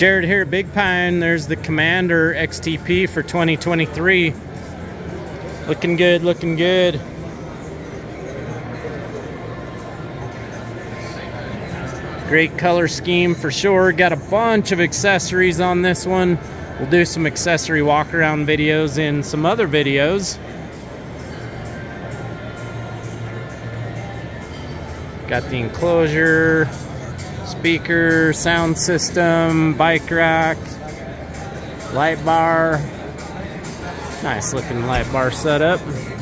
Jared here at Big Pine. There's the Commander XTP for 2023. Looking good, looking good. Great color scheme for sure. Got a bunch of accessories on this one. We'll do some accessory walk around videos in some other videos. Got the enclosure, speaker, sound system, bike rack, light bar. Nice looking light bar setup.